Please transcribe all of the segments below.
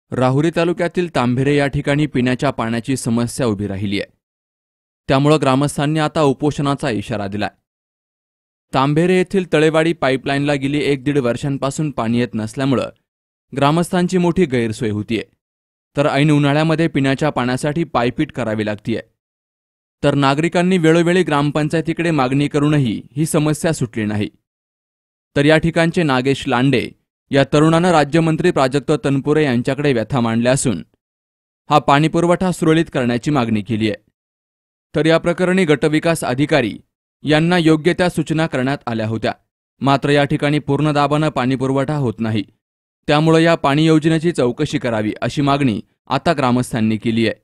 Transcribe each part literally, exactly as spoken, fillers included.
राहुरी तालुक्यातील तांभेरे या ठिकाणी पिण्याच्या पाण्याची समस्या उभी राहिली आहे। त्यामुळे ग्रामस्थांनी आता उपोषणाचा इशारा दिलाय। तांभेरे येथील तळेवाडी पाईपलाईनला गेली एक दीड वर्षांपासून पाणी येत नसल्यामुळे ग्रामस्थांची मोठी गैरसोय होतीये। तर ऐन उन्हाळ्यामध्ये पिण्याच्या पाण्यासाठी पायपीट करावी लागतीये। तर नागरिकांनी वेळोवेळी ग्रामपंचायतीकडे मागणी करूनही ही समस्या सुटली नाही। तर या ठिकाणचे नागेश लांडे या तरुणानं राज्यमंत्री प्राजक्त तनपुरे यांच्याकडे व्यथा मांडल्या असून हा पाणीपुरवठा सुरळीत करण्याची मागणी केली आहे। तर या प्रकरणी गटविकास अधिकारी यांना योग्य त्या सूचना करण्यात आल्या होत्या, मात्र या ठिकाणी पूर्ण दाबानं पाणीपुरवठा होत नाही। त्यामुळे या पाणी योजनेची चौकशी करावी अशी मागणी आता ग्रामस्थांनी केली आहे।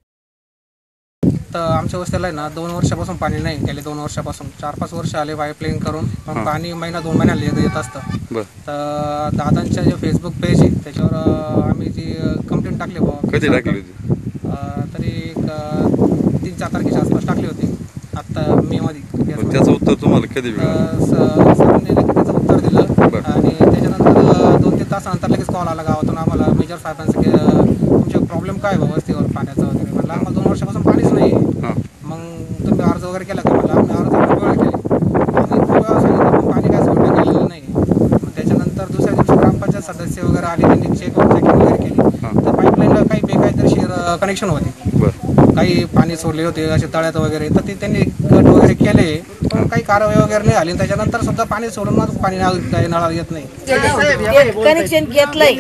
तर आमच्या वस्तीला आहे ना दोन वर्षापासून पाणी नाही, गेले दोन वर्षापासून चार पाच वर्ष आले पाईपलाईन करून, पण पाणी महिना दोन महिन्याला येत असतं। तर दादांच्या जे फेसबुक पेज आहे त्याच्यावर आम्ही जी कंप्लेंट टाकली बुवा, कधी टाकली होती? तरी एक तीन चार तारखेच्या आसपास टाकली होती आता मे मध्ये। त्याचं उत्तर तुम्हाला कधी मिळालं? सरांनी त्याचं उत्तर दिलं आणि त्याच्यानंतर दोन तीन तासानंतर लगेच कॉल आला गावातून आम्हाला मेजर साहेबांचं की तुमचे प्रॉब्लेम काय बाबा वस्तीवर पाण्याचं वगैरे। म्हटलं आम्हाला दोन वर्षापासून पाणीच नाही, मग तुम्ही अर्ज वगैरे केला का? मला आम्ही अर्ज खूप वेळा केले, आम्ही खूप वेळा सांगितलं पण पाणी काय सोडलं गेलेलं नाही। मग त्याच्यानंतर दुसऱ्या दिवशी ग्रामपंचायत सदस्य वगैरे आले, त्यांनी चेक चेकिंग वगैरे केली तर पाईपलाईनला काही बेकायदेशीर कनेक्शन होते, काही पाणी सोडले होते असे तळ्यात वगैरे, तर ते त्यांनी कट वगैरे केले पण काही कारवाई वगैरे नाही आली। त्याच्यानंतर सुद्धा पाणी सोडून मग पाणी नळाला येत नाही। कनेक्शन घेतलंय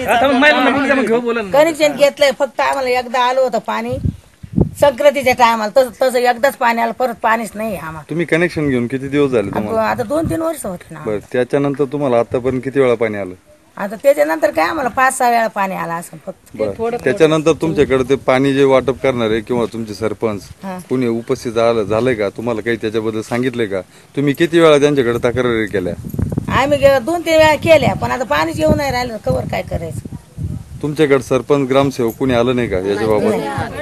कनेक्शन घेतलंय फक्त आम्हाला एकदा आलं होतं पाणी संक्रांतीच्या टायमाला, तसं तसं एकदाच पाणी आलं, परत पाणीच नाही आम्हाला। तुम्ही कनेक्शन घेऊन किती दिवस झाले तुम्हाला? आता दोन तीन वर्ष होते ना। बरं, त्याच्यानंतर तुम्हाला आतापर्यंत किती वेळा पाणी आलं? आता त्याच्यानंतर काय आम्हाला पाच सहा वेळा पाणी आलं असं फक्त। त्याच्यानंतर तुमच्याकडे ते पाणी जे वाटप करणारे किंवा तुमचे सरपंच कुणी उपस्थित आलं झालंय का? तुम्हाला काही त्याच्याबद्दल सांगितलंय का? तुम्ही किती वेळा त्यांच्याकडे तक्रारी केल्या? आम्ही दोन तीन वेळा केल्या पण आता पाणीच येऊ नाही राहिलं, कवर काय करायचं? तुमच्याकडे सरपंच ग्रामसेवक कुणी आलं नाही का याच्या बाबत?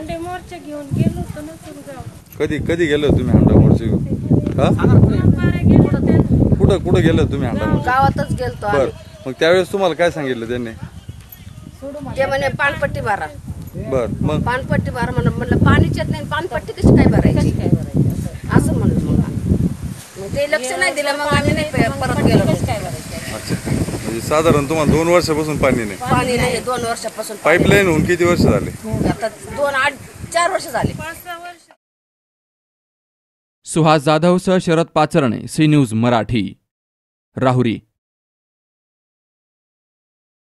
कधी कधी गेलो तुम्ही हांडा मोर्चे घेऊन? कुठं कुठं गेलो तुम्ही हांडा मोर्चे? गावातच गेलतो। बरं, मग त्यावेळेस तुम्हाला काय सांगितलं त्यांनी? ते म्हणे पाणपट्टी भरा। बर, मग पाणपट्टी भरा म्हणलं, म्हणलं पाणीच येत नाही, पाणपट्टी कशी काय भरायची असं म्हणलं। मग ते लक्ष नाही दिलं, मग आम्ही नाही परत गेलो। अच्छा, म्हणजे साधारण तुम्हाला दोन वर्षापासून पाणी नाही? पाणी नाही दोन वर्षापासून। पाईपलाईन होऊन किती वर्ष झाले? आता दोन आठ चार वर्ष झाले। सुहास जाधवसह शरद पाचरणे, सी न्यूज मराठी, राहुरी।